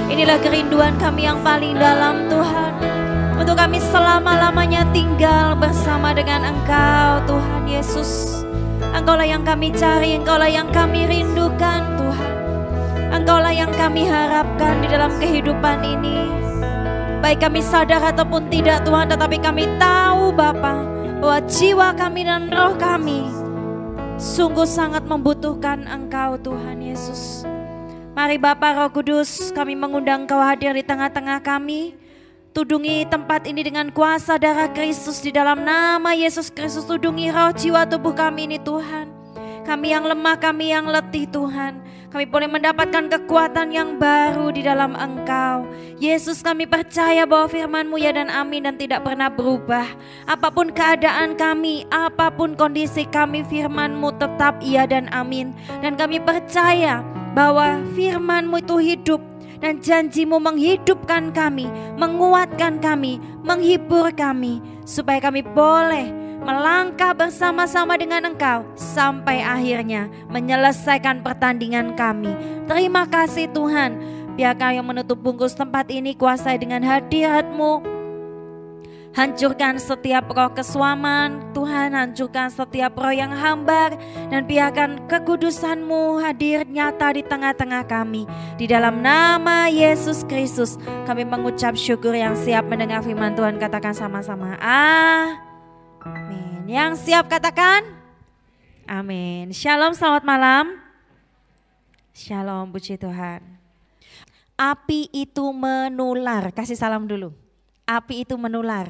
Inilah kerinduan kami yang paling dalam Tuhan. Untuk kami selama-lamanya tinggal bersama dengan Engkau Tuhan Yesus. Engkaulah yang kami cari, Engkaulah yang kami rindukan Tuhan. Engkaulah yang kami harapkan di dalam kehidupan ini. Baik kami sadar ataupun tidak Tuhan, tetapi kami tahu Bapa bahwa jiwa kami dan roh kami sungguh sangat membutuhkan Engkau Tuhan Yesus. Mari Bapa Roh Kudus, kami mengundang Engkau hadir di tengah-tengah kami. Tudungi tempat ini dengan kuasa darah Kristus di dalam nama Yesus Kristus. Tudungi roh jiwa tubuh kami ini Tuhan. Kami yang lemah, kami yang letih Tuhan. Kami boleh mendapatkan kekuatan yang baru di dalam Engkau. Yesus, kami percaya bahwa firman-Mu ya dan amin dan tidak pernah berubah. Apapun keadaan kami, apapun kondisi kami, firman-Mu tetap iya dan amin. Dan kami percaya bahwa firman-Mu itu hidup dan janji-Mu menghidupkan kami, menguatkan kami, menghibur kami, supaya kami boleh melangkah bersama-sama dengan Engkau sampai akhirnya menyelesaikan pertandingan kami. Terima kasih Tuhan. Biar Kau yang menutup bungkus tempat ini kuasai dengan hadirat-Mu. Hancurkan setiap roh kesuaman Tuhan, hancurkan setiap roh yang hambar, dan biarkan kekudusan-Mu hadir nyata di tengah-tengah kami. Di dalam nama Yesus Kristus kami mengucap syukur. Yang siap mendengar firman Tuhan katakan sama-sama amin. Yang siap katakan amin. Shalom, selamat malam. Shalom, puji Tuhan. Api itu menular. Kasih salam dulu. Api itu menular.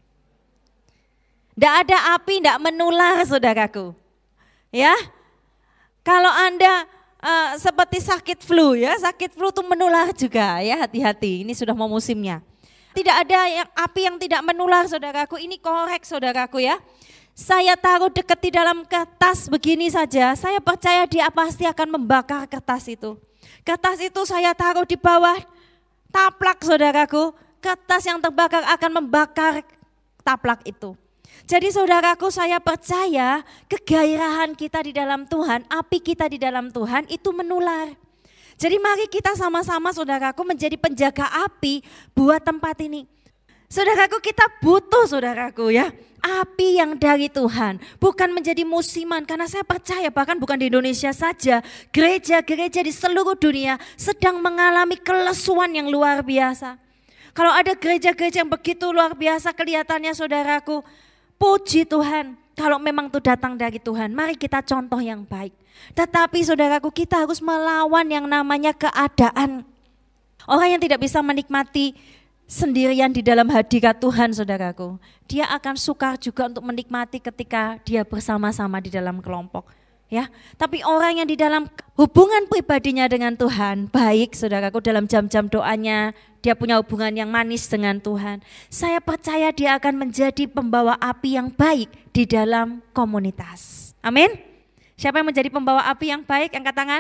Tidak ada api tidak menular saudaraku. Ya, kalau Anda seperti sakit flu ya, sakit flu itu menular juga ya, hati-hati. Ini sudah mau musimnya. Tidak ada api yang tidak menular saudaraku. Ini korek saudaraku ya. Saya taruh dekat di dalam kertas begini saja, saya percaya dia pasti akan membakar kertas itu. Kertas itu saya taruh di bawah taplak saudaraku. Kertas yang terbakar akan membakar taplak itu. Jadi saudaraku, saya percaya kegairahan kita di dalam Tuhan, api kita di dalam Tuhan itu menular. Jadi mari kita sama-sama saudaraku menjadi penjaga api buat tempat ini. Saudaraku, kita butuh saudaraku ya, api yang dari Tuhan, bukan menjadi musiman. Karena saya percaya bahkan bukan di Indonesia saja, gereja-gereja di seluruh dunia sedang mengalami kelesuan yang luar biasa. Kalau ada gereja-gereja yang begitu luar biasa kelihatannya saudaraku, puji Tuhan. Kalau memang itu datang dari Tuhan, mari kita contoh yang baik. Tetapi saudaraku, kita harus melawan yang namanya keadaan. Orang yang tidak bisa menikmati sendirian di dalam hadirat Tuhan saudaraku, dia akan sukar juga untuk menikmati ketika dia bersama-sama di dalam kelompok. Ya, tapi orang yang di dalam hubungan pribadinya dengan Tuhan, baik saudaraku, dalam jam-jam doanya, dia punya hubungan yang manis dengan Tuhan. Saya percaya dia akan menjadi pembawa api yang baik di dalam komunitas. Amin. Siapa yang menjadi pembawa api yang baik? Angkat tangan.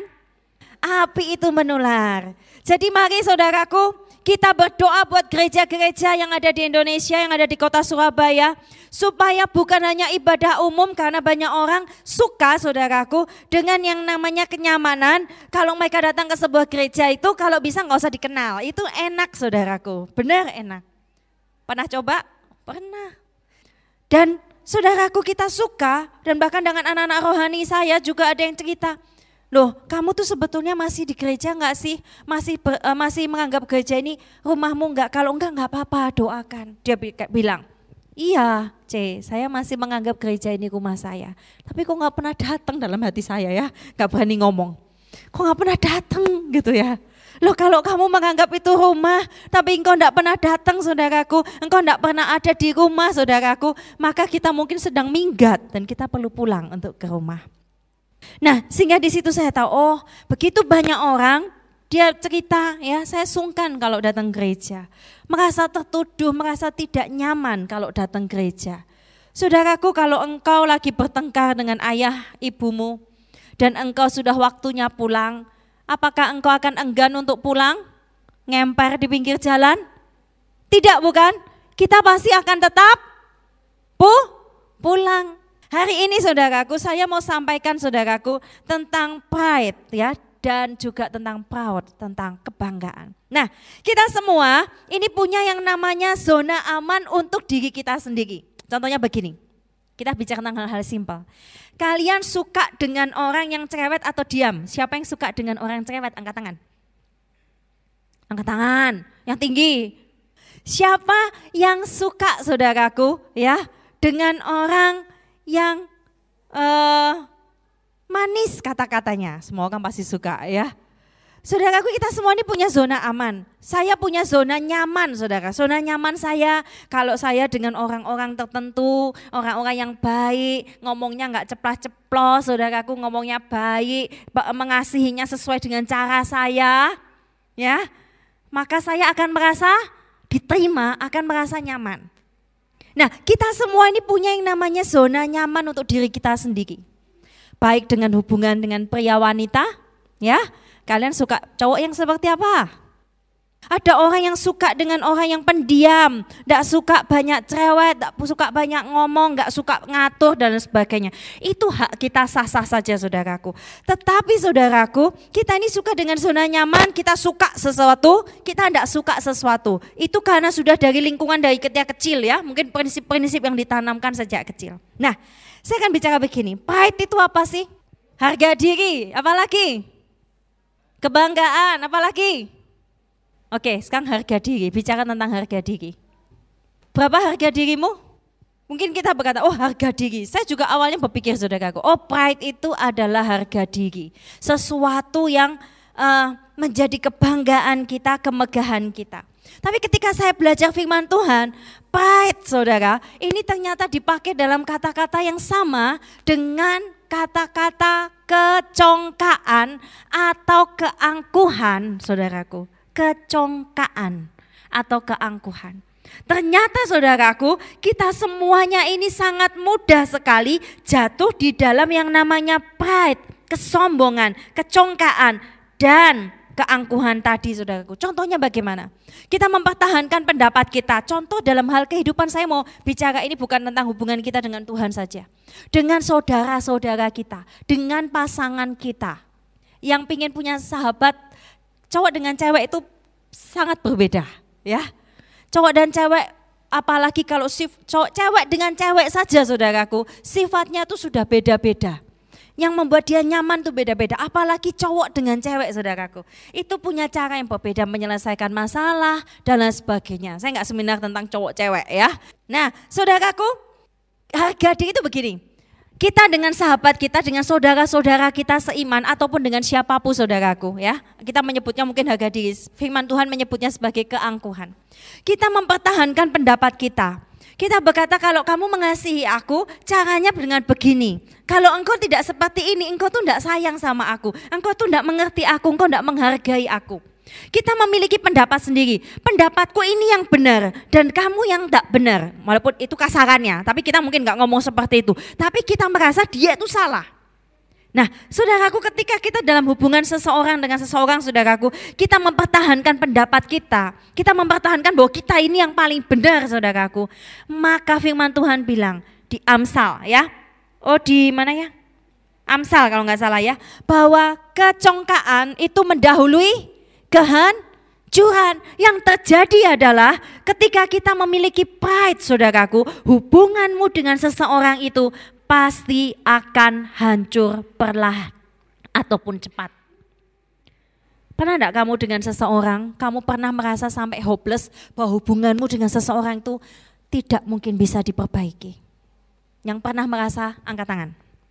Api itu menular. Jadi mari saudaraku, kita berdoa buat gereja-gereja yang ada di Indonesia, yang ada di kota Surabaya, supaya bukan hanya ibadah umum, karena banyak orang suka saudaraku dengan yang namanya kenyamanan. Kalau mereka datang ke sebuah gereja itu kalau bisa nggak usah dikenal, itu enak saudaraku, benar enak. Pernah coba? Pernah. Dan saudaraku, kita suka, dan bahkan dengan anak-anak rohani saya juga ada yang cerita, loh, kamu tuh sebetulnya masih di gereja enggak sih? Masih menganggap gereja ini rumahmu enggak? Kalau enggak apa-apa, doakan. Dia bilang, iya C, saya masih menganggap gereja ini rumah saya. Tapi kok enggak pernah datang dalam hati saya ya, enggak berani ngomong. Kok enggak pernah datang gitu ya. Loh, kalau kamu menganggap itu rumah, tapi engkau enggak pernah datang saudaraku, engkau enggak pernah ada di rumah saudaraku, maka kita mungkin sedang minggat dan kita perlu pulang untuk ke rumah. Nah, sehingga di situ saya tahu, oh begitu banyak orang, dia cerita ya, saya sungkan kalau datang gereja. Merasa tertuduh, merasa tidak nyaman kalau datang gereja. Saudaraku, kalau engkau lagi bertengkar dengan ayah ibumu, dan engkau sudah waktunya pulang, apakah engkau akan enggan untuk pulang? Ngemper di pinggir jalan? Tidak bukan? Kita pasti akan tetap pulang. Hari ini saudaraku, saya mau sampaikan saudaraku tentang pride ya, dan juga tentang proud, tentang kebanggaan. Nah, kita semua ini punya yang namanya zona aman untuk diri kita sendiri. Contohnya begini, kita bicara tentang hal-hal simpel. Kalian suka dengan orang yang cerewet atau diam? Siapa yang suka dengan orang yang cerewet? Angkat tangan. Angkat tangan, yang tinggi. Siapa yang suka, saudaraku, ya, dengan orang yang manis kata-katanya? Semua orang pasti suka, ya. Saudaraku, kita semua ini punya zona aman. Saya punya zona nyaman, saudara. Zona nyaman saya kalau saya dengan orang-orang tertentu, orang-orang yang baik, ngomongnya nggak ceplas-ceplos, saudaraku, ngomongnya baik, mengasihinya sesuai dengan cara saya, ya. Maka saya akan merasa diterima, akan merasa nyaman. Nah, kita semua ini punya yang namanya zona nyaman untuk diri kita sendiri. Baik dengan hubungan dengan pria wanita, ya. Kalian suka cowok yang seperti apa? Ada orang yang suka dengan orang yang pendiam, tidak suka banyak cerewet, tidak suka banyak ngomong, tidak suka ngatur dan sebagainya. Itu hak kita, sah-sah saja, saudaraku. Tetapi saudaraku, kita ini suka dengan zona nyaman, kita suka sesuatu, kita tidak suka sesuatu. Itu karena sudah dari lingkungan dari ketika kecil, ya, mungkin prinsip-prinsip yang ditanamkan sejak kecil. Nah, saya akan bicara begini, pride itu apa sih? Harga diri, apalagi? Kebanggaan, apalagi? Oke, sekarang harga diri, bicara tentang harga diri. Berapa harga dirimu? Mungkin kita berkata, oh harga diri. Saya juga awalnya berpikir, saudaraku, oh pride itu adalah harga diri. Sesuatu yang menjadi kebanggaan kita, kemegahan kita. Tapi ketika saya belajar firman Tuhan, pride, saudara, ini ternyata dipakai dalam kata-kata yang sama dengan kata-kata kecongkaan atau keangkuhan, saudaraku. Kecongkaan atau keangkuhan. Ternyata saudaraku, kita semuanya ini sangat mudah sekali jatuh di dalam yang namanya pride, kesombongan, kecongkaan, dan keangkuhan tadi, saudaraku. Contohnya bagaimana? Kita mempertahankan pendapat kita. Contoh dalam hal kehidupan, saya mau bicara ini bukan tentang hubungan kita dengan Tuhan saja. Dengan saudara-saudara kita, dengan pasangan kita. Yang pingin punya sahabat, cowok dengan cewek itu sangat berbeda, ya. Cowok dan cewek, apalagi kalau cewek dengan cewek saja, saudaraku, sifatnya tuh sudah beda-beda. Yang membuat dia nyaman tuh beda-beda, apalagi cowok dengan cewek, saudaraku. Itu punya cara yang berbeda menyelesaikan masalah dan lain sebagainya. Saya nggak seminar tentang cowok cewek, ya. Nah, saudaraku, harga diri itu begini. Kita dengan sahabat kita, dengan saudara-saudara kita seiman ataupun dengan siapapun, saudaraku, ya. Kita menyebutnya mungkin harga diri. Firman Tuhan menyebutnya sebagai keangkuhan. Kita mempertahankan pendapat kita. Kita berkata kalau kamu mengasihi aku, caranya dengan begini. Kalau engkau tidak seperti ini, engkau tuh tidak sayang sama aku. Engkau tuh tidak mengerti aku, engkau tidak menghargai aku. Kita memiliki pendapat sendiri. Pendapatku ini yang benar dan kamu yang tidak benar. Walaupun itu kasarannya, tapi kita mungkin nggak ngomong seperti itu. Tapi kita merasa dia itu salah. Nah, saudaraku, ketika kita dalam hubungan seseorang dengan seseorang, saudaraku, kita mempertahankan pendapat kita. Kita mempertahankan bahwa kita ini yang paling benar, saudaraku. Maka firman Tuhan bilang di Amsal, ya. Oh, di mana ya? Amsal kalau nggak salah, ya. Bahwa kecongkaan itu mendahului kehancuran. Yang terjadi adalah ketika kita memiliki pride, saudaraku, hubunganmu dengan seseorang itu pasti akan hancur perlahan ataupun cepat. Pernah enggak kamu dengan seseorang, kamu pernah merasa sampai hopeless bahwa hubunganmu dengan seseorang itu tidak mungkin bisa diperbaiki? Yang pernah merasa, angkat tangan.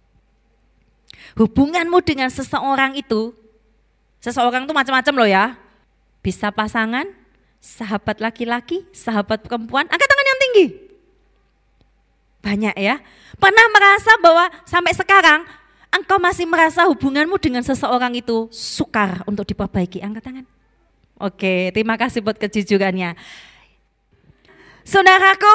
Hubunganmu dengan seseorang itu, seseorang itu macam-macam loh, ya. Bisa pasangan, sahabat laki-laki, sahabat perempuan, angkat tangan yang tinggi. Banyak, ya. Pernah merasa bahwa sampai sekarang engkau masih merasa hubunganmu dengan seseorang itu sukar untuk diperbaiki? Angkat tangan. Oke, terima kasih buat kejujurannya. Saudaraku,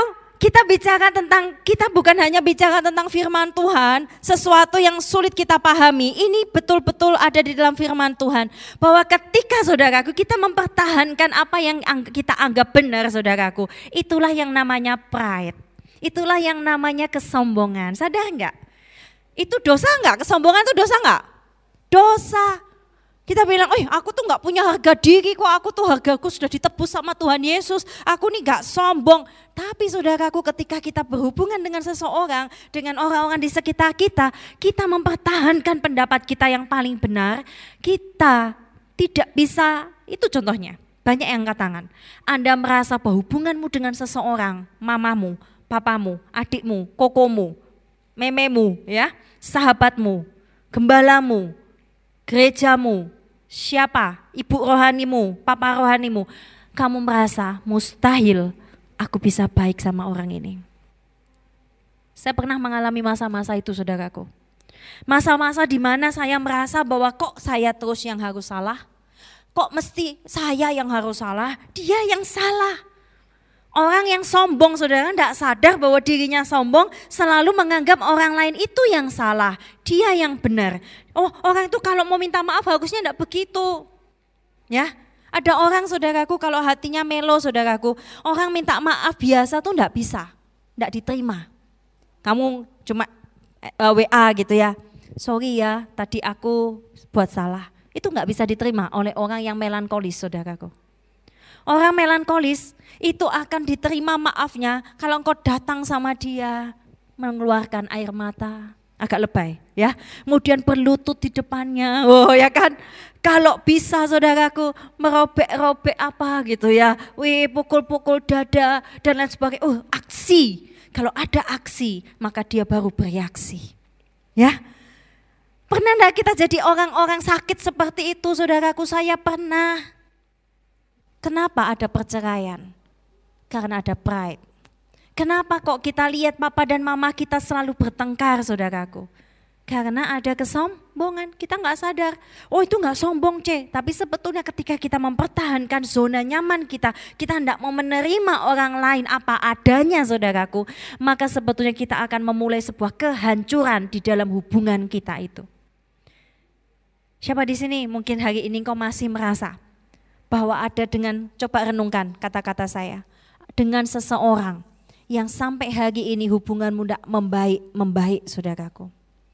kita bukan hanya bicara tentang firman Tuhan, sesuatu yang sulit kita pahami. Ini betul-betul ada di dalam firman Tuhan. Bahwa ketika, saudaraku, kita mempertahankan apa yang kita anggap benar, saudaraku, itulah yang namanya pride. Itulah yang namanya kesombongan. Sadar enggak? Itu dosa enggak? Kesombongan itu dosa enggak? Dosa. Kita bilang, aku tuh gak punya harga diri kok, aku tuh hargaku sudah ditebus sama Tuhan Yesus, aku nih gak sombong. Tapi saudaraku, ketika kita berhubungan dengan seseorang, dengan orang-orang di sekitar kita, kita mempertahankan pendapat kita yang paling benar, kita tidak bisa, itu contohnya, banyak yang angkat tangan. Anda merasa bahwa hubunganmu dengan seseorang, mamamu, papamu, adikmu, kokomu, mememu, ya, sahabatmu, gembalamu, gerejamu, siapa, ibu rohanimu, papa rohanimu, kamu merasa mustahil aku bisa baik sama orang ini. Saya pernah mengalami masa-masa itu saudaraku. Masa-masa di mana saya merasa bahwa kok saya terus yang harus salah, kok mesti saya yang harus salah, dia yang salah. Orang yang sombong saudara tidak sadar bahwa dirinya sombong, selalu menganggap orang lain itu yang salah, dia yang benar. Orang itu kalau mau minta maaf harusnya tidak begitu. Ya, ada orang saudaraku kalau hatinya melo saudaraku, orang minta maaf biasa tuh tidak bisa, tidak diterima. Kamu cuma WA gitu ya, sorry ya tadi aku buat salah. Itu nggak bisa diterima oleh orang yang melankolis saudaraku. Orang melankolis itu akan diterima maafnya kalau engkau datang sama dia mengeluarkan air mata, agak lebay ya. Kemudian berlutut di depannya, ya kan. Kalau bisa saudaraku merobek-robek apa gitu ya, pukul-pukul dada dan lain sebagainya. Aksi, kalau ada aksi maka dia baru bereaksi ya. Pernah enggak kita jadi orang-orang sakit seperti itu saudaraku? Saya pernah. Kenapa ada perceraian? Karena ada pride. Kenapa kok kita lihat papa dan mama kita selalu bertengkar saudaraku? Karena ada kesombongan, kita nggak sadar. Itu nggak sombong tapi sebetulnya ketika kita mempertahankan zona nyaman kita hendak mau menerima orang lain apa adanya saudaraku, maka sebetulnya kita akan memulai sebuah kehancuran di dalam hubungan kita itu. Siapa di sini mungkin hari ini kau masih merasa bahwa ada coba renungkan kata-kata saya, dengan seseorang yang sampai hari ini hubunganmu tidak membaik saudaraku.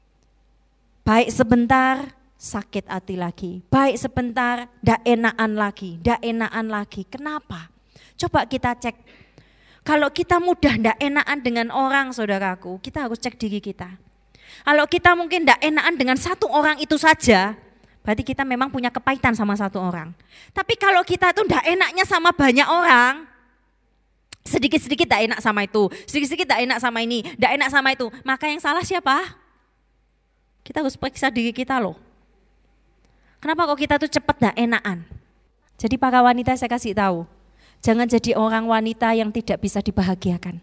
Baik sebentar sakit hati lagi, baik sebentar tidak enakan lagi. Kenapa? Coba kita cek. Kalau kita mudah tidak enakan dengan orang saudaraku, kita harus cek diri kita. Kalau kita mungkin tidak enakan dengan satu orang itu saja, berarti kita memang punya kepahitan sama satu orang. Tapi kalau kita tuh enggak enaknya sama banyak orang, sedikit-sedikit enggak enak sama itu, sedikit-sedikit enggak enak sama ini, enggak enak sama itu, maka yang salah siapa? Kita harus periksa diri kita loh. Kenapa kok kita tuh cepat enggak enakan? Jadi para wanita saya kasih tahu, jangan jadi orang wanita yang tidak bisa dibahagiakan.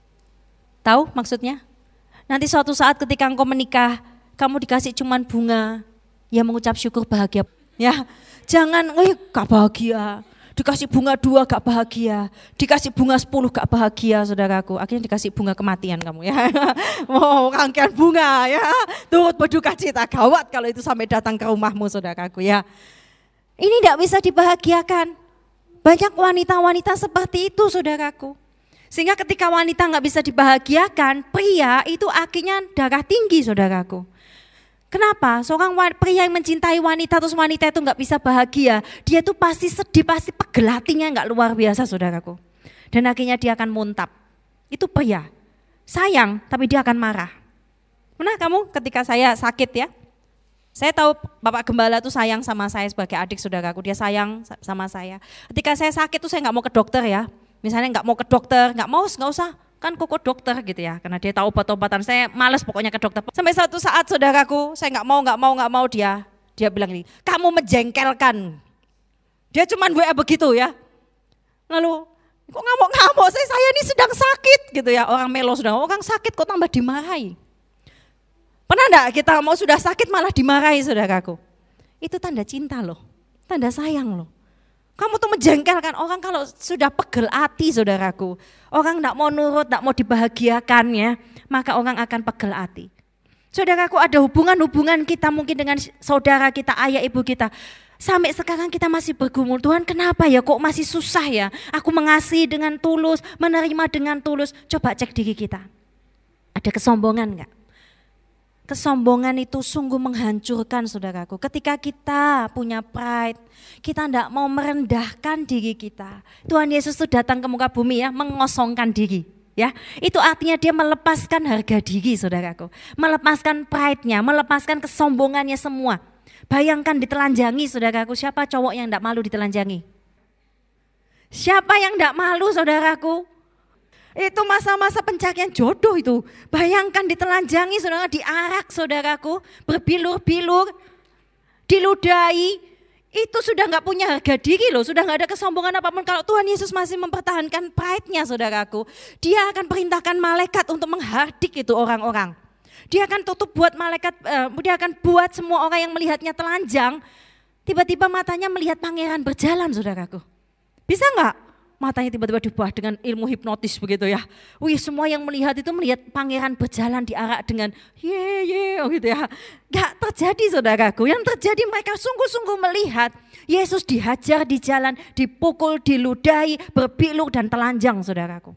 Tahu maksudnya? Nanti suatu saat ketika engkau menikah, kamu dikasih cuman bunga, ya mengucap syukur bahagia ya. Jangan gak bahagia, dikasih bunga 2 gak bahagia, dikasih bunga 10 gak bahagia saudaraku, akhirnya dikasih bunga kematian kamu ya. Rangkaian bunga ya, turut berduka cita, gawat kalau itu sampai datang ke rumahmu saudaraku ya. Ini tidak bisa dibahagiakan. Banyak wanita-wanita seperti itu saudaraku. Sehingga ketika wanita gak bisa dibahagiakan, pria itu akhirnya darah tinggi saudaraku. Kenapa? Seorang pria yang mencintai wanita terus wanita itu nggak bisa bahagia, dia tuh pasti sedih, pasti pegel hatinya nggak luar biasa saudaraku. Dan akhirnya dia akan muntap. Itu pria, sayang tapi dia akan marah. Pernah kamu ketika saya sakit ya, saya tahu Bapak Gembala tuh sayang sama saya sebagai adik saudaraku, dia sayang sama saya. Ketika saya sakit tuh saya nggak mau ke dokter ya, misalnya nggak mau ke dokter, nggak usah. Kan koko dokter gitu ya, karena dia tahu obat-obatan, saya malas pokoknya ke dokter. Sampai satu saat saudaraku, saya nggak mau dia bilang ini, kamu menjengkelkan. Dia cuman WA begitu ya. Lalu, kok ngamuk-ngamuk, saya ini sedang sakit gitu ya, orang melo sudah, orang sakit kok tambah dimarahi. Pernah enggak kita mau sudah sakit malah dimarahi saudaraku? Itu tanda cinta loh, tanda sayang loh. Kamu tuh menjengkelkan orang kalau sudah pegel hati saudaraku. Orang enggak mau nurut, enggak mau dibahagiakan ya, maka orang akan pegel hati. Saudaraku, ada hubungan-hubungan kita mungkin dengan saudara kita, ayah ibu kita. Sampai sekarang kita masih bergumul, Tuhan kenapa ya kok masih susah ya? Aku mengasihi dengan tulus, menerima dengan tulus. Coba cek diri kita. Ada kesombongan enggak? Kesombongan itu sungguh menghancurkan saudaraku. Ketika kita punya pride, kita tidak mau merendahkan diri kita. Tuhan Yesus itu datang ke muka bumi ya, mengosongkan diri. Ya, itu artinya dia melepaskan harga diri saudaraku. Melepaskan pride-nya, melepaskan kesombongannya semua. Bayangkan ditelanjangi saudaraku, siapa cowok yang tidak malu ditelanjangi? Siapa yang tidak malu saudaraku? Itu masa-masa pencarian jodoh itu. Bayangkan ditelanjangi saudara, diarak saudaraku, berbilur-bilur, diludahi. Itu sudah nggak punya harga diri loh, sudah nggak ada kesombongan apapun. Kalau Tuhan Yesus masih mempertahankan pride-nya saudaraku, dia akan perintahkan malaikat untuk menghardik itu orang-orang. Dia akan tutup buat malaikat, dia akan buat semua orang yang melihatnya telanjang, tiba-tiba matanya melihat pangeran berjalan saudaraku. Bisa nggak? Matanya tiba-tiba diubah dengan ilmu hipnotis begitu ya. Wih, semua yang melihat itu melihat pangeran berjalan diarak dengan gitu ya. Gak terjadi saudaraku, yang terjadi mereka sungguh-sungguh melihat Yesus dihajar di jalan, dipukul, diludahi, berbilur dan telanjang saudaraku.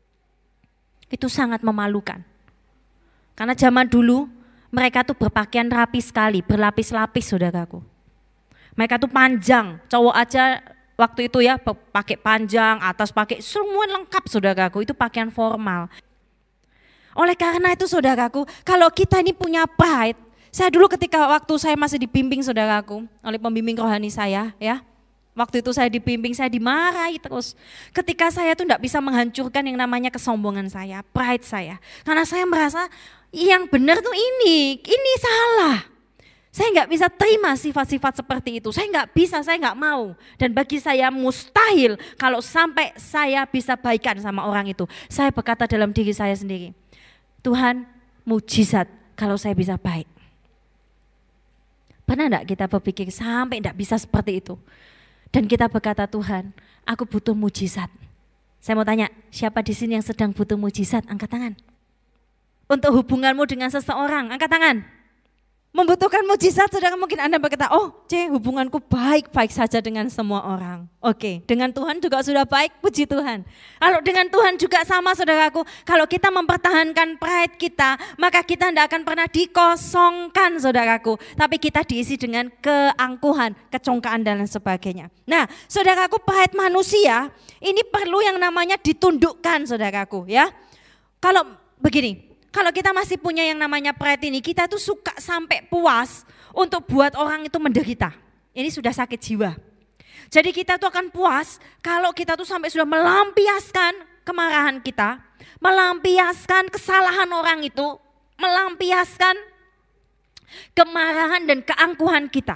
Itu sangat memalukan. Karena zaman dulu mereka tuh berpakaian rapi sekali, berlapis-lapis saudaraku. Mereka tuh panjang, cowok aja waktu itu ya pakai panjang, atas pakai semua lengkap saudaraku, itu pakaian formal. Oleh karena itu saudaraku, kalau kita ini punya pride, saya dulu ketika waktu saya masih dibimbing saudaraku oleh pembimbing rohani saya ya. Waktu itu saya dibimbing, saya dimarahi terus. Ketika saya tuh enggak bisa menghancurkan yang namanya kesombongan saya, pride saya. Karena saya merasa yang benar tuh ini salah. Saya nggak bisa terima sifat-sifat seperti itu, saya nggak bisa, saya nggak mau. Dan bagi saya mustahil kalau sampai saya bisa baikan sama orang itu. Saya berkata dalam diri saya sendiri, Tuhan mujizat kalau saya bisa baik. Pernah enggak kita berpikir sampai enggak bisa seperti itu? Dan kita berkata, Tuhan aku butuh mujizat. Saya mau tanya, siapa di sini yang sedang butuh mujizat? Angkat tangan. Untuk hubunganmu dengan seseorang, angkat tangan. Membutuhkan mujizat, saudara, mungkin Anda berkata, oh hubunganku baik-baik saja dengan semua orang. Oke, dengan Tuhan juga sudah baik, puji Tuhan. Kalau dengan Tuhan juga sama saudaraku, kalau kita mempertahankan pride kita, maka kita tidak akan pernah dikosongkan saudaraku. Tapi kita diisi dengan keangkuhan, kecongkaan dan lain sebagainya. Nah saudaraku, pride manusia ini perlu yang namanya ditundukkan saudaraku ya. Kalau begini, kalau kita masih punya yang namanya pride ini, kita tuh suka sampai puas untuk buat orang itu menderita. Ini sudah sakit jiwa. Jadi kita tuh akan puas kalau kita tuh sampai sudah melampiaskan kemarahan kita, melampiaskan kesalahan orang itu, melampiaskan kemarahan dan keangkuhan kita.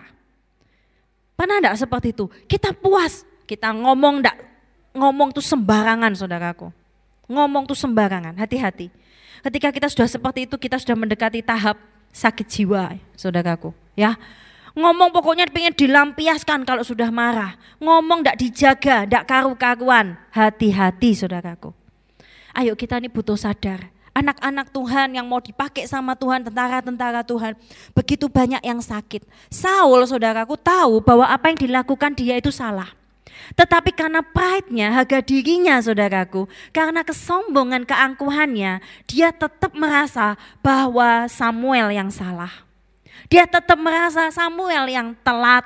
Pernah enggak seperti itu? Kita puas, kita ngomong tuh sembarangan saudaraku. Ngomong tuh sembarangan, hati-hati. Ketika kita sudah seperti itu, kita sudah mendekati tahap sakit jiwa, saudaraku. Ya, ngomong pokoknya pengen dilampiaskan kalau sudah marah. Ngomong tidak dijaga, tidak karu-karuan. Hati-hati, saudaraku. Ayo kita ini butuh sadar. Anak-anak Tuhan yang mau dipakai sama Tuhan, tentara-tentara Tuhan, begitu banyak yang sakit. Saul, saudaraku, tahu bahwa apa yang dilakukan dia itu salah. Tetapi karena pride-nya, harga dirinya saudaraku, karena kesombongan keangkuhannya, dia tetap merasa bahwa Samuel yang salah. Dia tetap merasa Samuel yang telat.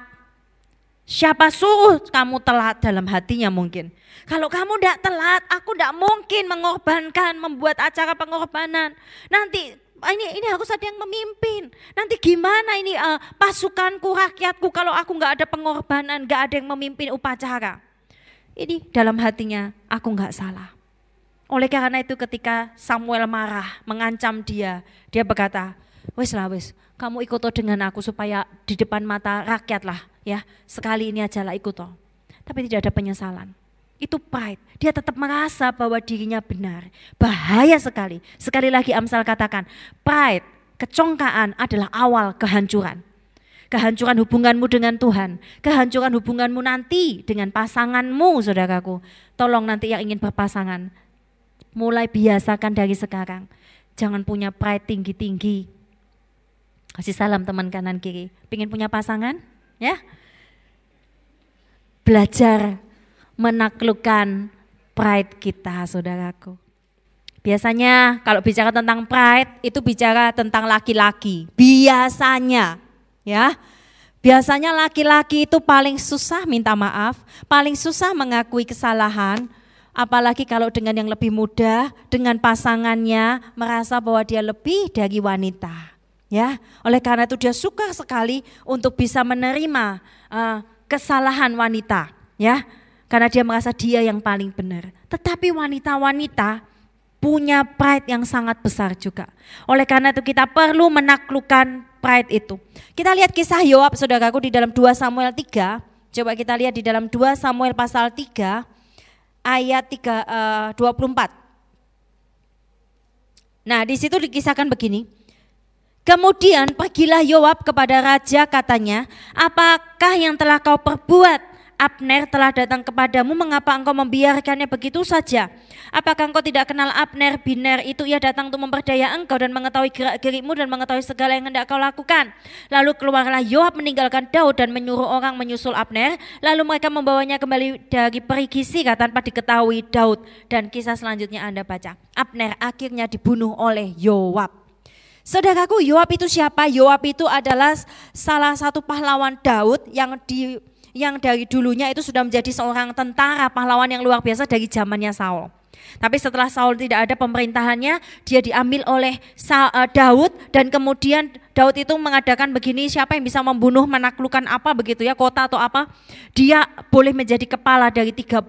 Siapa suruh kamu telat dalam hatinya mungkin. Kalau kamu tidak telat, aku tidak mungkin mengorbankan, membuat acara pengorbanan. Nanti ini harus ada yang memimpin. Nanti gimana ini pasukanku, rakyatku kalau aku nggak ada pengorbanan, nggak ada yang memimpin upacara. Ini dalam hatinya aku nggak salah. Oleh karena itu ketika Samuel marah, mengancam dia berkata, wes, kamu ikut dengan aku supaya di depan mata rakyat lah ya. Sekali ini aja lah ikut toh. Tapi tidak ada penyesalan. Itu pride, dia tetap merasa bahwa dirinya benar. Bahaya sekali. Sekali lagi Amsal katakan, pride, kecongkaan adalah awal kehancuran. Kehancuran hubunganmu dengan Tuhan, kehancuran hubunganmu nanti dengan pasanganmu saudaraku. Tolong nanti yang ingin berpasangan, mulai biasakan dari sekarang. Jangan punya pride tinggi-tinggi. Kasih salam teman kanan kiri, pengen punya pasangan? Ya, belajar menaklukkan pride kita saudaraku. Biasanya kalau bicara tentang pride itu bicara tentang laki-laki. Biasanya ya. Biasanya laki-laki itu paling susah minta maaf, paling susah mengakui kesalahan. Apalagi kalau dengan yang lebih muda, dengan pasangannya merasa bahwa dia lebih dari wanita. Ya, oleh karena itu dia suka sekali untuk bisa menerima kesalahan wanita. Ya, karena dia merasa dia yang paling benar. Tetapi wanita-wanita punya pride yang sangat besar juga. Oleh karena itu kita perlu menaklukkan pride itu. Kita lihat kisah Yoab saudaraku di dalam 2 Samuel 3. Coba kita lihat di dalam 2 Samuel pasal 3 ayat 24. Nah, di situ dikisahkan begini. Kemudian pergilah Yoab kepada raja, katanya, apakah yang telah kau perbuat? Abner telah datang kepadamu, mengapa engkau membiarkannya begitu saja? Apakah engkau tidak kenal Abner bin Ner itu? Ia datang untuk memperdaya engkau dan mengetahui gerak-gerikmu dan mengetahui segala yang hendak kau lakukan. Lalu keluarlah Yoab meninggalkan Daud dan menyuruh orang menyusul Abner. Lalu mereka membawanya kembali dari pergi Sira tanpa diketahui Daud. Dan kisah selanjutnya Anda baca. Abner akhirnya dibunuh oleh Yoab. Saudaraku, Yoab itu siapa? Yoab itu adalah salah satu pahlawan Daud yang dari dulunya itu sudah menjadi seorang tentara pahlawan yang luar biasa dari zamannya Saul. Tapi setelah Saul tidak ada pemerintahannya, dia diambil oleh Daud dan kemudian Daud itu mengadakan begini, siapa yang bisa membunuh, menaklukkan apa begitu ya, kota atau apa, dia boleh menjadi kepala dari 30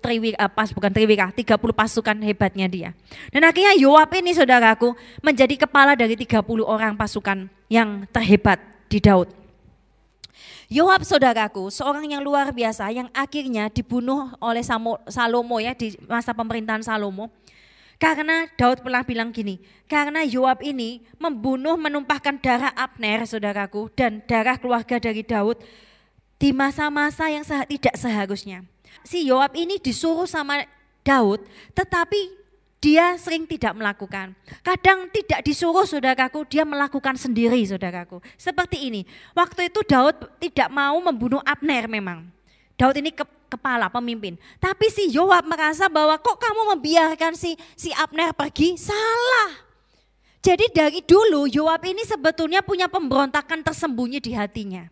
pasukan hebatnya dia. Dan akhirnya Yoab ini saudaraku menjadi kepala dari 30 orang pasukan yang terhebat di Daud. Yoab saudaraku, seorang yang luar biasa yang akhirnya dibunuh oleh Salomo ya di masa pemerintahan Salomo. Karena Daud pernah bilang gini, karena Yoab ini menumpahkan darah Abner saudaraku dan darah keluarga dari Daud di masa-masa yang tidak seharusnya. Si Yoab ini disuruh sama Daud tetapi dia sering tidak melakukan. Kadang tidak disuruh saudaraku, dia melakukan sendiri saudaraku. Seperti ini, waktu itu Daud tidak mau membunuh Abner memang. Daud ini kepala, pemimpin. Tapi si Yoab merasa bahwa kok kamu membiarkan si Abner pergi? Salah. Jadi dari dulu Yoab ini sebetulnya punya pemberontakan tersembunyi di hatinya.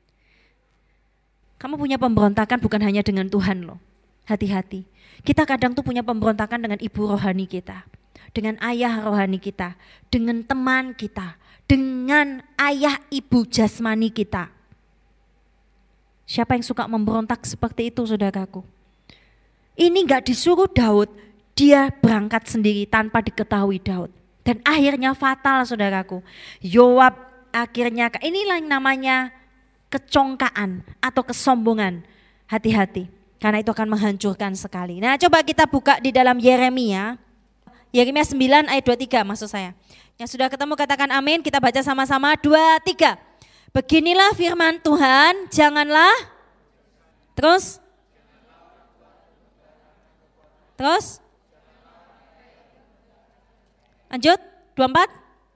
Kamu punya pemberontakan bukan hanya dengan Tuhan loh. Hati-hati. Kita kadang tuh punya pemberontakan dengan ibu rohani kita, dengan ayah rohani kita, dengan teman kita, dengan ayah ibu jasmani kita. Siapa yang suka memberontak seperti itu saudaraku? Ini gak disuruh Daud, dia berangkat sendiri tanpa diketahui Daud. Dan akhirnya fatal saudaraku. Yoab akhirnya, inilah yang namanya kecongkaan atau kesombongan. Hati-hati. Karena itu akan menghancurkan sekali. Nah coba kita buka di dalam Yeremia 9 ayat 23 maksud saya. Yang sudah ketemu katakan amin, kita baca sama-sama 2, 3. Beginilah firman Tuhan, janganlah, terus, lanjut, 24.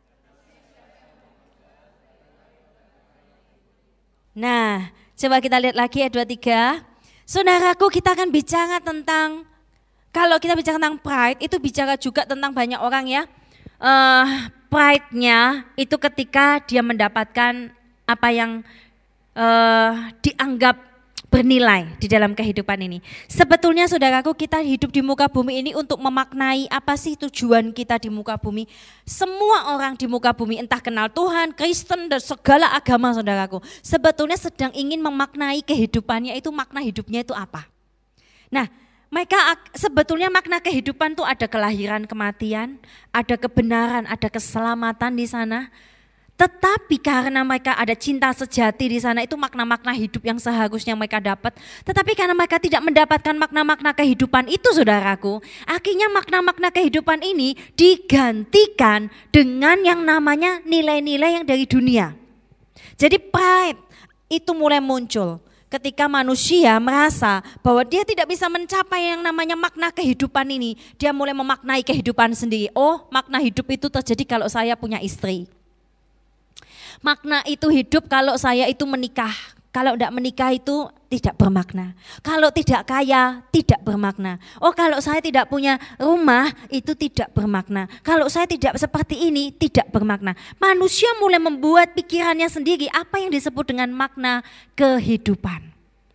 Nah coba kita lihat lagi ayat 23. Saudaraku, kita akan bicara tentang, kalau kita bicara tentang pride, itu bicara juga tentang banyak orang ya. Pride-nya itu ketika dia mendapatkan apa yang dianggap bernilai di dalam kehidupan ini. Sebetulnya saudaraku, kita hidup di muka bumi ini untuk memaknai apa sih tujuan kita di muka bumi. Semua orang di muka bumi entah kenal Tuhan, Kristen dan segala agama saudaraku, sebetulnya sedang ingin memaknai kehidupannya itu, makna hidupnya itu apa. Nah mereka sebetulnya makna kehidupan itu ada kelahiran, kematian, ada kebenaran, ada keselamatan di sana. Tetapi karena mereka ada cinta sejati di sana, itu makna-makna hidup yang seharusnya mereka dapat. Tetapi karena mereka tidak mendapatkan makna-makna kehidupan itu saudaraku, akhirnya makna-makna kehidupan ini digantikan dengan yang namanya nilai-nilai yang dari dunia. Jadi pride itu mulai muncul ketika manusia merasa bahwa dia tidak bisa mencapai yang namanya makna kehidupan ini. Dia mulai memaknai kehidupan sendiri. Oh, makna hidup itu terjadi kalau saya punya istri. Makna itu hidup kalau saya itu menikah Kalau tidak menikah itu tidak bermakna. Kalau tidak kaya tidak bermakna. Oh kalau saya tidak punya rumah itu tidak bermakna. Kalau saya tidak seperti ini tidak bermakna. Manusia mulai membuat pikirannya sendiri apa yang disebut dengan makna kehidupan.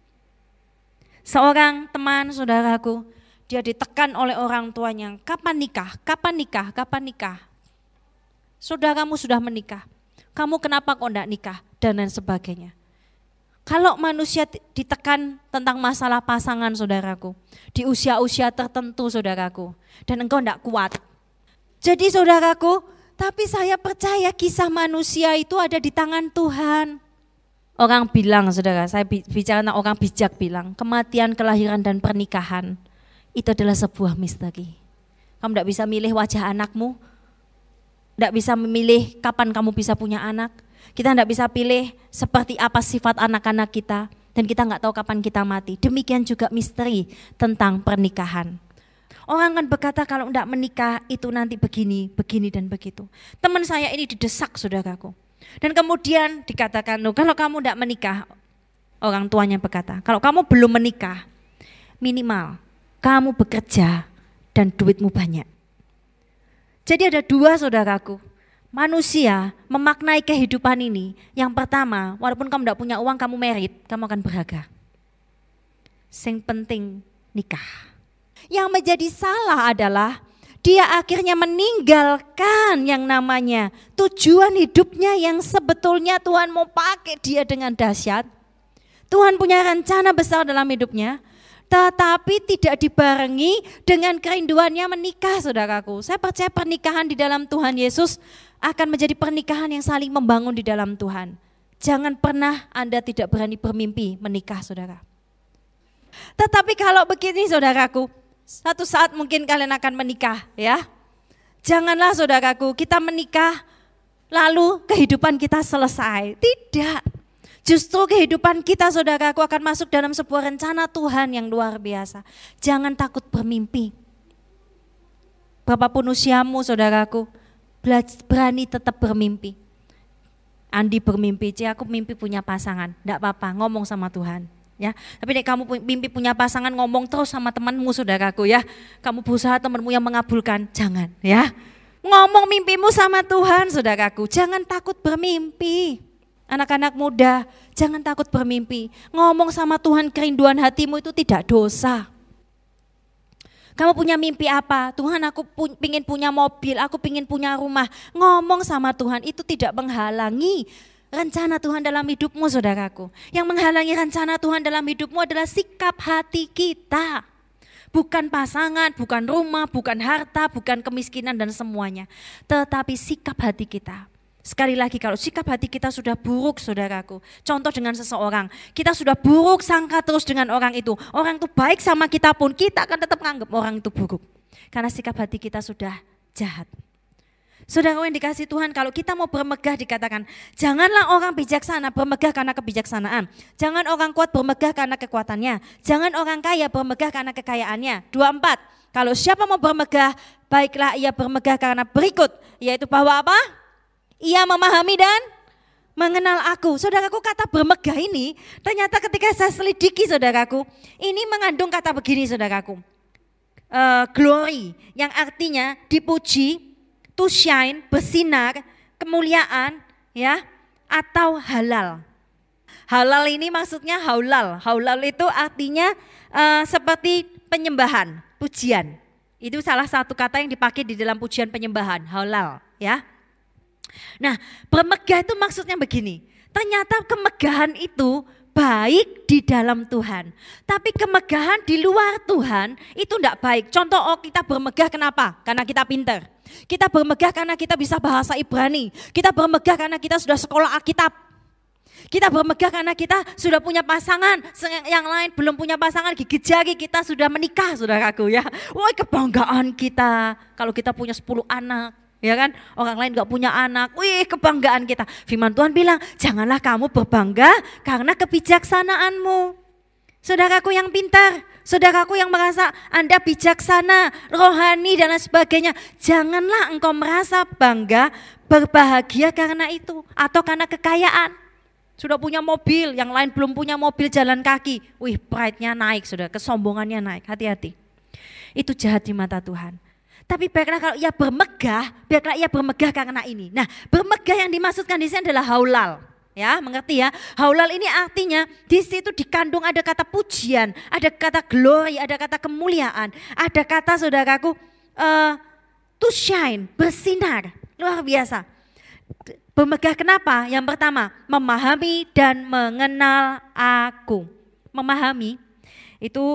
Seorang teman saudaraku, dia ditekan oleh orang tuanya, kapan nikah, kapan nikah, kapan nikah. Saudaramu sudah menikah, kamu kenapa kok enggak nikah dan lain sebagainya. Kalau manusia ditekan tentang masalah pasangan saudaraku, di usia-usia tertentu saudaraku, dan engkau tidak kuat. Jadi saudaraku, tapi saya percaya kisah manusia itu ada di tangan Tuhan. Orang bilang saudara, saya bicara tentang orang bijak bilang, kematian, kelahiran dan pernikahan itu adalah sebuah misteri. Kamu tidak bisa milih wajah anakmu, tidak bisa memilih kapan kamu bisa punya anak. Kita tidak bisa pilih seperti apa sifat anak-anak kita dan kita nggak tahu kapan kita mati. Demikian juga misteri tentang pernikahan. Orang kan berkata kalau tidak menikah itu nanti begini, begini dan begitu. Teman saya ini didesak saudaraku. Dan kemudian dikatakan, loh kalau kamu tidak menikah, orang tuanya berkata, kalau kamu belum menikah, minimal kamu bekerja dan duitmu banyak. Jadi ada dua saudaraku. Manusia memaknai kehidupan ini. Yang pertama, walaupun kamu tidak punya uang, kamu merit, kamu akan berharga. Yang penting nikah. Yang menjadi salah adalah dia akhirnya meninggalkan yang namanya tujuan hidupnya yang sebetulnya Tuhan mau pakai dia dengan dahsyat. Tuhan punya rencana besar dalam hidupnya. Tetapi tidak dibarengi dengan kerinduannya menikah saudaraku. Saya percaya pernikahan di dalam Tuhan Yesus akan menjadi pernikahan yang saling membangun di dalam Tuhan. Jangan pernah Anda tidak berani bermimpi menikah saudara. Tetapi kalau begini saudaraku, satu saat mungkin kalian akan menikah ya. Janganlah saudaraku kita menikah lalu kehidupan kita selesai. Tidak. Justru kehidupan kita saudaraku akan masuk dalam sebuah rencana Tuhan yang luar biasa. Jangan takut bermimpi. Berapapun usiamu saudaraku, berani tetap bermimpi. Andi bermimpi, aku mimpi punya pasangan. Tidak apa-apa, ngomong sama Tuhan. Ya, tapi nek kamu mimpi punya pasangan ngomong terus sama temanmu saudaraku ya. Kamu berusaha temanmu yang mengabulkan, jangan ya. Ngomong mimpimu sama Tuhan saudaraku, jangan takut bermimpi. Anak-anak muda, jangan takut bermimpi. Ngomong sama Tuhan kerinduan hatimu itu tidak dosa. Kamu punya mimpi apa? Tuhan aku pingin punya mobil, aku pingin punya rumah. Ngomong sama Tuhan itu tidak menghalangi rencana Tuhan dalam hidupmu saudaraku. Yang menghalangi rencana Tuhan dalam hidupmu adalah sikap hati kita. Bukan pasangan, bukan rumah, bukan harta, bukan kemiskinan dan semuanya. Tetapi sikap hati kita. Sekali lagi kalau sikap hati kita sudah buruk saudaraku, contoh dengan seseorang, kita sudah buruk sangka terus dengan orang itu baik sama kita pun kita akan tetap menganggap orang itu buruk. Karena sikap hati kita sudah jahat. Saudara yang dikasih Tuhan, kalau kita mau bermegah dikatakan, janganlah orang bijaksana bermegah karena kebijaksanaan. Jangan orang kuat bermegah karena kekuatannya. Jangan orang kaya bermegah karena kekayaannya. 24, kalau siapa mau bermegah, baiklah ia bermegah karena berikut, yaitu bahwa apa? Ia memahami dan mengenal aku. Saudaraku, kata bermegah ini ternyata ketika saya selidiki saudaraku, ini mengandung kata begini saudaraku. Glory yang artinya dipuji, to shine, bersinar, kemuliaan ya, atau halal. Halal ini maksudnya haulal. Haulal itu artinya seperti penyembahan, pujian. Itu salah satu kata yang dipakai di dalam pujian penyembahan, haulal ya. Nah, bermegah itu maksudnya begini, ternyata kemegahan itu baik di dalam Tuhan, tapi kemegahan di luar Tuhan itu tidak baik. Contoh, kita bermegah kenapa? Karena kita pintar. Kita bermegah karena kita bisa bahasa Ibrani. Kita bermegah karena kita sudah sekolah Alkitab. Kita bermegah karena kita sudah punya pasangan, yang lain belum punya pasangan, gigit jari kita sudah menikah saudaraku ya. Wah, kebanggaan kita kalau kita punya 10 anak. Ya kan, orang lain gak punya anak, wih kebanggaan kita. Firman Tuhan bilang, janganlah kamu berbangga karena kebijaksanaanmu. Saudaraku yang pintar, saudaraku yang merasa Anda bijaksana, rohani dan lain sebagainya. Janganlah engkau merasa bangga, berbahagia karena itu atau karena kekayaan. Sudah punya mobil, yang lain belum punya mobil, jalan kaki. Wih, pride-nya naik, saudara, kesombongannya naik. Hati-hati. Itu jahat di mata Tuhan. Tapi baiklah kalau ia bermegah, biarlah ia bermegah karena ini. Nah, bermegah yang dimaksudkan di sini adalah haulal. Ya, mengerti ya? Haulal ini artinya di situ dikandung ada kata pujian, ada kata glory, ada kata kemuliaan, ada kata saudaraku to shine, bersinar, luar biasa. Bermegah kenapa? Yang pertama, memahami dan mengenal aku. Memahami itu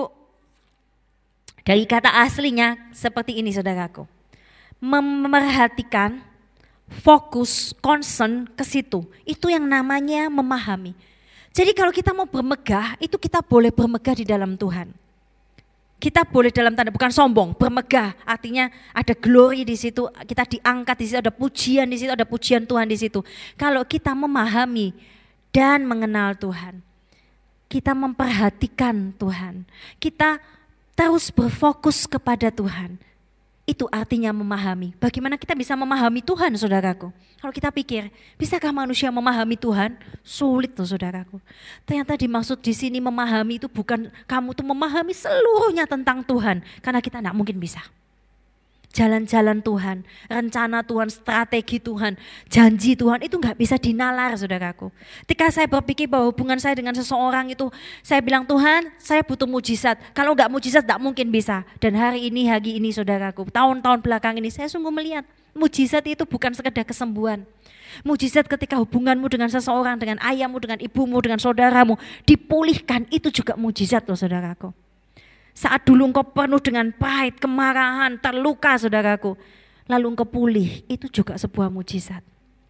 dari kata aslinya seperti ini saudaraku. Memerhatikan, fokus, concern ke situ. Itu yang namanya memahami. Jadi kalau kita mau bermegah, itu kita boleh bermegah di dalam Tuhan. Kita boleh dalam tanda bukan sombong, bermegah artinya ada glory di situ, kita diangkat di situ, ada pujian di situ, ada pujian Tuhan di situ. Kalau kita memahami dan mengenal Tuhan, kita memperhatikan Tuhan, kita terus berfokus kepada Tuhan. Itu artinya memahami. Bagaimana kita bisa memahami Tuhan, saudaraku? Kalau kita pikir, bisakah manusia memahami Tuhan? Sulit loh, saudaraku. Ternyata dimaksud di sini memahami itu bukan kamu tuh memahami seluruhnya tentang Tuhan. Karena kita tidak mungkin bisa. Jalan-jalan Tuhan, rencana Tuhan, strategi Tuhan, janji Tuhan itu nggak bisa dinalar, saudaraku. Ketika saya berpikir bahwa hubungan saya dengan seseorang itu, saya bilang Tuhan, saya butuh mujizat. Kalau nggak mujizat, nggak mungkin bisa. Dan hari ini, saudaraku, tahun-tahun belakang ini, saya sungguh melihat mujizat itu bukan sekedar kesembuhan. Mujizat ketika hubunganmu dengan seseorang, dengan ayahmu, dengan ibumu, dengan saudaramu, dipulihkan, itu juga mujizat loh, saudaraku. Saat dulu engkau penuh dengan pride, kemarahan, terluka saudaraku. Lalu engkau pulih, itu juga sebuah mujizat.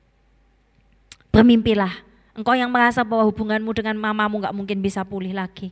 Bermimpilah, engkau yang merasa bahwa hubunganmu dengan mamamu gak mungkin bisa pulih lagi.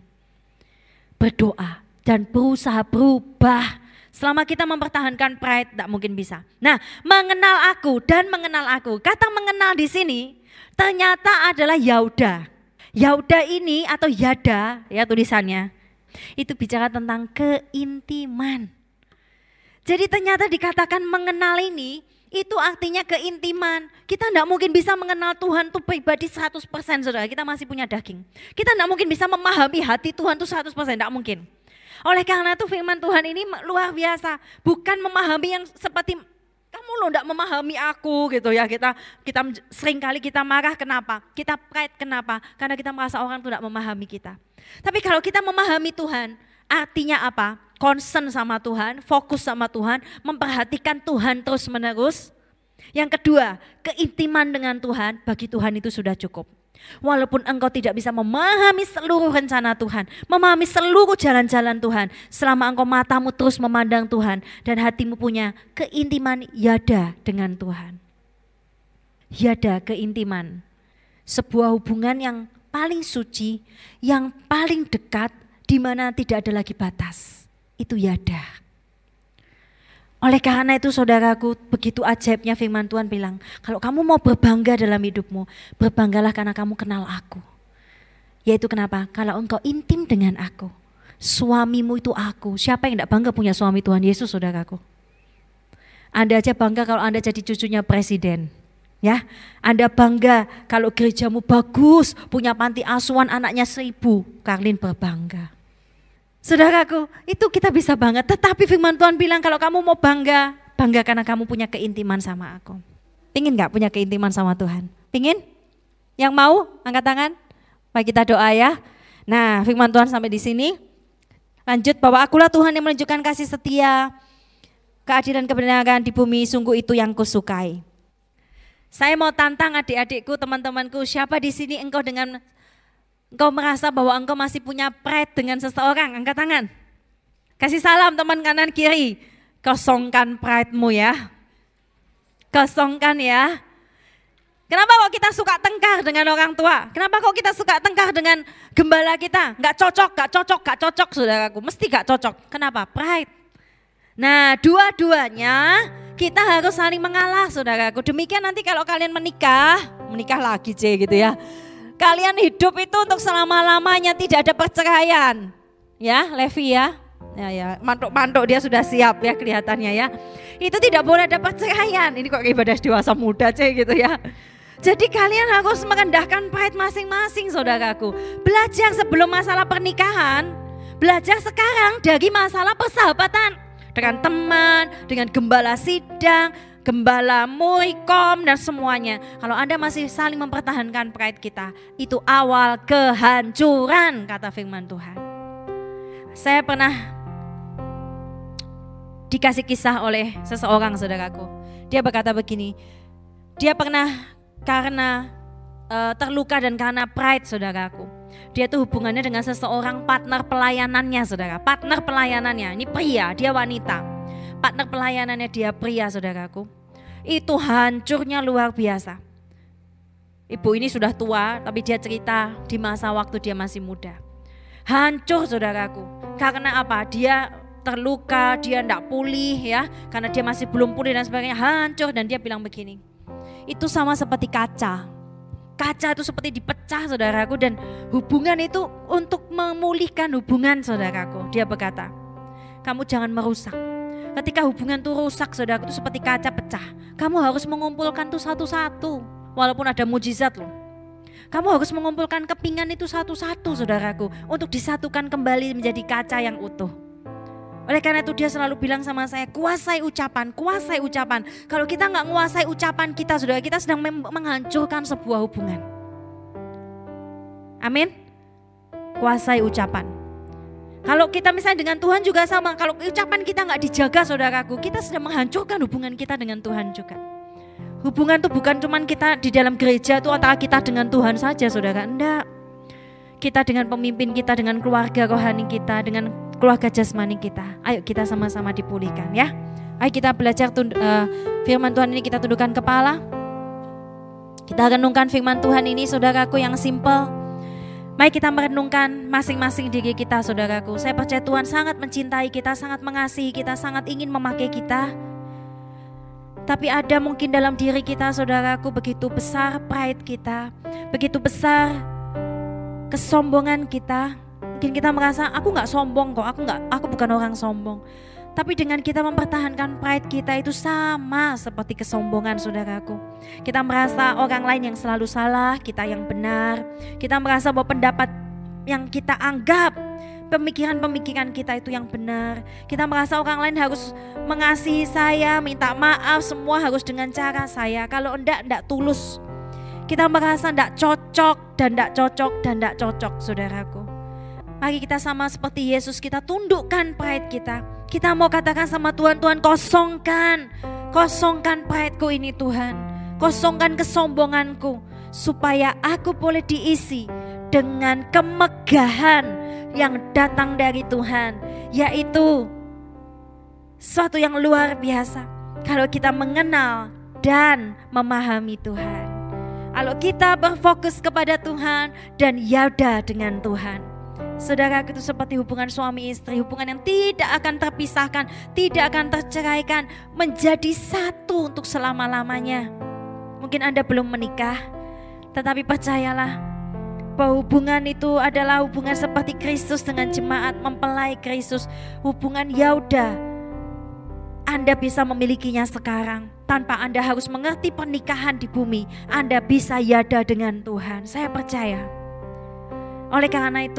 Berdoa dan berusaha berubah. Selama kita mempertahankan pride, tak mungkin bisa. Nah, mengenal aku dan mengenal aku. Kata mengenal di sini ternyata adalah yauda. Yauda ini atau yada ya tulisannya. Itu bicara tentang keintiman. Jadi ternyata dikatakan mengenal ini, itu artinya keintiman. Kita tidak mungkin bisa mengenal Tuhan itu pribadi 100% saudara, kita masih punya daging. Kita tidak mungkin bisa memahami hati Tuhan itu 100%, tidak mungkin. Oleh karena itu firman Tuhan ini luar biasa. Bukan memahami yang seperti kamu loh tidak memahami aku gitu ya. Kita sering kali kita marah kenapa? Kita pride kenapa? Karena kita merasa orang itu tidak memahami kita. Tapi kalau kita memahami Tuhan, artinya apa? Concern sama Tuhan, fokus sama Tuhan, memperhatikan Tuhan terus menerus. Yang kedua, keintiman dengan Tuhan, bagi Tuhan itu sudah cukup. Walaupun engkau tidak bisa memahami seluruh rencana Tuhan, memahami seluruh jalan-jalan Tuhan, selama engkau matamu terus memandang Tuhan dan hatimu punya keintiman yada dengan Tuhan. Yada, keintiman, sebuah hubungan yang paling suci, yang paling dekat, di mana tidak ada lagi batas. Itu yada. Oleh karena itu saudaraku, begitu ajaibnya firman Tuhan bilang, kalau kamu mau berbangga dalam hidupmu, berbanggalah karena kamu kenal aku. Yaitu kenapa? Kalau engkau intim dengan aku, suamimu itu aku. Siapa yang tidak bangga punya suami Tuhan Yesus, saudaraku? Anda aja bangga kalau Anda jadi cucunya presiden. Ya, Anda bangga kalau gerejamu bagus, punya panti asuhan anaknya 1000, Karlin berbangga. Saudaraku, itu kita bisa bangga, tetapi firman Tuhan bilang kalau kamu mau bangga, bangga karena kamu punya keintiman sama aku. Pingin gak punya keintiman sama Tuhan? Pingin? Yang mau angkat tangan? Mari kita doa ya. Nah, firman Tuhan sampai di sini. Lanjut, bahwa akulah Tuhan yang menunjukkan kasih setia, keadilan kebenaran di bumi, sungguh itu yang kusukai. Saya mau tantang adik-adikku, teman-temanku, siapa di sini engkau merasa bahwa engkau masih punya pride dengan seseorang? Angkat tangan. Kasih salam teman kanan kiri. Kosongkan pride-mu ya. Kosongkan ya. Kenapa kok kita suka tengkar dengan orang tua? Kenapa kok kita suka tengkar dengan gembala kita? Gak cocok saudaraku. Mesti gak cocok. Kenapa? Pride. Nah, dua-duanya kita harus saling mengalah saudaraku. Demikian nanti kalau kalian menikah lagi gitu ya. Kalian hidup itu untuk selama-lamanya, tidak ada perceraian. Ya, Levi ya. Ya, mantuk-mantuk dia sudah siap ya kelihatannya ya. Itu tidak boleh ada perceraian. Ini kok ibadah dewasa muda gitu ya. Jadi kalian harus merendahkan pride masing-masing saudaraku. Belajar sebelum masalah pernikahan, belajar sekarang dari masalah persahabatan. Dengan teman, dengan gembala sidang, gembala murikom dan semuanya. Kalau Anda masih saling mempertahankan pride kita, itu awal kehancuran kata firman Tuhan. Saya pernah dikasih kisah oleh seseorang saudaraku. Dia berkata begini, dia pernah karena terluka dan karena pride saudaraku. Dia tuh hubungannya dengan seseorang partner pelayanannya saudara. Partner pelayanannya, ini pria, dia wanita. Partner pelayanannya dia pria saudaraku. Itu hancurnya luar biasa. Ibu ini sudah tua tapi dia cerita di masa waktu dia masih muda. Hancur saudaraku. Karena apa? Dia terluka, dia tidak pulih ya. Karena dia masih belum pulih dan sebagainya, hancur. Dan dia bilang begini, itu sama seperti kaca. Kaca itu seperti dipecah saudaraku, dan hubungan itu untuk memulihkan hubungan saudaraku. Dia berkata, kamu jangan merusak. Ketika hubungan itu rusak saudaraku, itu seperti kaca pecah. Kamu harus mengumpulkan itu satu-satu. Walaupun ada mujizat loh. Kamu harus mengumpulkan kepingan itu satu-satu saudaraku. Untuk disatukan kembali menjadi kaca yang utuh. Oleh karena itu dia selalu bilang sama saya, kuasai ucapan, kuasai ucapan. Kalau kita nggak menguasai ucapan kita, saudara, kita sedang menghancurkan sebuah hubungan. Amin. Kuasai ucapan. Kalau kita misalnya dengan Tuhan juga sama, kalau ucapan kita nggak dijaga saudaraku, kita sedang menghancurkan hubungan kita dengan Tuhan juga. Hubungan itu bukan cuman kita di dalam gereja itu antara kita dengan Tuhan saja saudara, enggak. Kita dengan pemimpin kita, dengan keluarga rohani kita, dengan keluarga jasmani kita. Ayo kita sama-sama dipulihkan ya. Ayo kita belajar firman Tuhan ini, kita tundukkan kepala. Kita renungkan firman Tuhan ini saudaraku yang simple. Mari kita merenungkan masing-masing diri kita saudaraku. Saya percaya Tuhan sangat mencintai kita, sangat mengasihi kita, sangat ingin memakai kita. Tapi ada mungkin dalam diri kita saudaraku begitu besar pride kita, begitu besar kesombongan kita. Mungkin kita merasa aku gak sombong kok, aku bukan orang sombong. Tapi dengan kita mempertahankan pride kita itu sama seperti kesombongan saudaraku. Kita merasa orang lain yang selalu salah, kita yang benar. Kita merasa bahwa pendapat yang kita anggap, pemikiran-pemikiran kita itu yang benar. Kita merasa orang lain harus mengasihi saya, minta maaf, semua harus dengan cara saya. Kalau enggak tulus. Kita merasa enggak cocok dan enggak cocok dan enggak cocok saudaraku. Mari kita sama seperti Yesus, kita tundukkan pride kita. Kita mau katakan sama Tuhan, Tuhan kosongkan prideku ini Tuhan. Kosongkan kesombonganku supaya aku boleh diisi dengan kemegahan yang datang dari Tuhan. Yaitu suatu yang luar biasa kalau kita mengenal dan memahami Tuhan. Kalau kita berfokus kepada Tuhan dan yaudah dengan Tuhan. Saudara, itu seperti hubungan suami istri, hubungan yang tidak akan terpisahkan, tidak akan terceraikan, menjadi satu untuk selama-lamanya. Mungkin Anda belum menikah, tetapi percayalah bahwa hubungan itu adalah hubungan seperti Kristus dengan jemaat, mempelai Kristus. Hubungan yaudah, Anda bisa memilikinya sekarang. Tanpa Anda harus mengerti pernikahan di bumi, Anda bisa yada dengan Tuhan. Saya percaya. Oleh karena itu,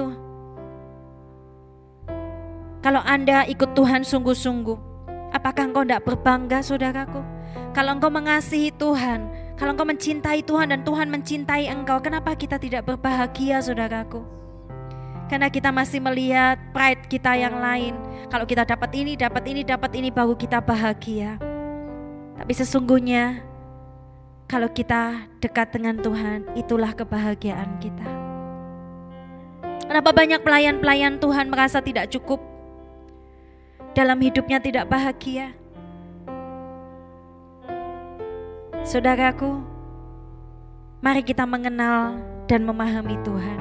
kalau Anda ikut Tuhan sungguh-sungguh, apakah engkau tidak berbangga saudaraku? Kalau engkau mengasihi Tuhan, kalau engkau mencintai Tuhan dan Tuhan mencintai engkau, kenapa kita tidak berbahagia saudaraku? Karena kita masih melihat pride kita yang lain. Kalau kita dapat ini, baru kita bahagia. Tapi sesungguhnya kalau kita dekat dengan Tuhan, itulah kebahagiaan kita. Kenapa banyak pelayan-pelayan Tuhan merasa tidak cukup? Dalam hidupnya tidak bahagia. Saudaraku, mari kita mengenal dan memahami Tuhan.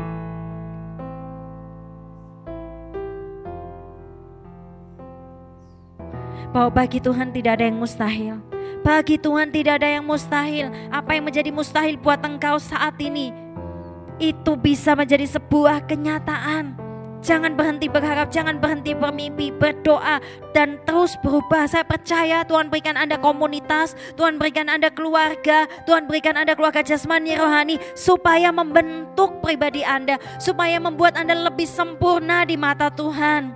Bahwa bagi Tuhan tidak ada yang mustahil. Bagi Tuhan tidak ada yang mustahil. Apa yang menjadi mustahil buat engkau saat ini, itu bisa menjadi sebuah kenyataan. Jangan berhenti berharap, jangan berhenti bermimpi, berdoa dan terus berubah. Saya percaya Tuhan berikan Anda komunitas, Tuhan berikan Anda keluarga, Tuhan berikan Anda keluarga jasmani rohani supaya membentuk pribadi Anda, supaya membuat Anda lebih sempurna di mata Tuhan.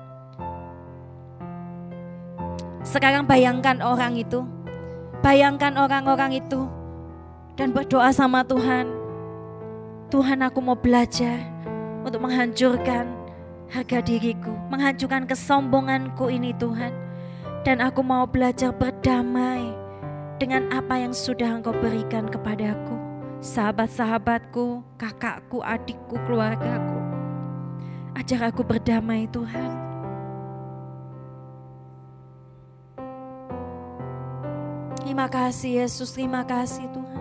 Sekarang bayangkan orang itu, bayangkan orang-orang itu dan berdoa sama Tuhan. Tuhan, aku mau belajar untuk menghancurkan harga diriku, menghancurkan kesombonganku ini Tuhan. Dan aku mau belajar berdamai dengan apa yang sudah Engkau berikan kepadaku, sahabat-sahabatku, kakakku, adikku, keluargaku. Ajar aku berdamai Tuhan. Terima kasih Yesus, terima kasih Tuhan.